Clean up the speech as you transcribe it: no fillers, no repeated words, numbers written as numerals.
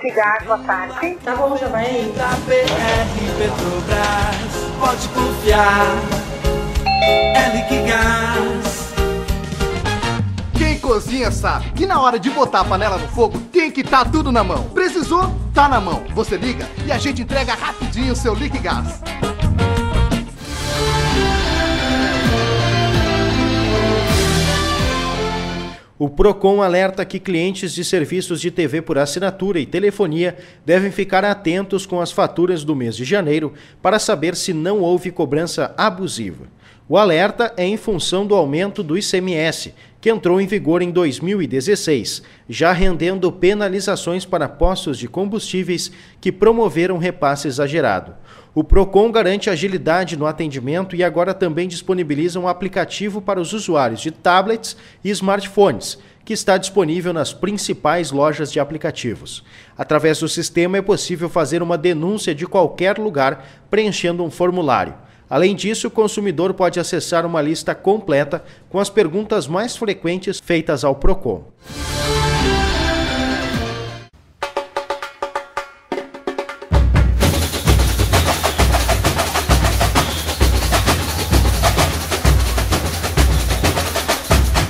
Liquigás, boa tarde. Tá bom, já vai aí. Da BR Petrobras, pode confiar, é Liquigás. Quem cozinha sabe que na hora de botar a panela no fogo tem que estar tudo na mão. Precisou? Tá na mão. Você liga e a gente entrega rapidinho o seu Liquigás. O Procon alerta que clientes de serviços de TV por assinatura e telefonia devem ficar atentos com as faturas do mês de janeiro para saber se não houve cobrança abusiva. O alerta é em função do aumento do ICMS, que entrou em vigor em 2016, já rendendo penalizações para postos de combustíveis que promoveram repasse exagerado. O Procon garante agilidade no atendimento e agora também disponibiliza um aplicativo para os usuários de tablets e smartphones, que está disponível nas principais lojas de aplicativos. Através do sistema é possível fazer uma denúncia de qualquer lugar preenchendo um formulário. Além disso, o consumidor pode acessar uma lista completa com as perguntas mais frequentes feitas ao Procon.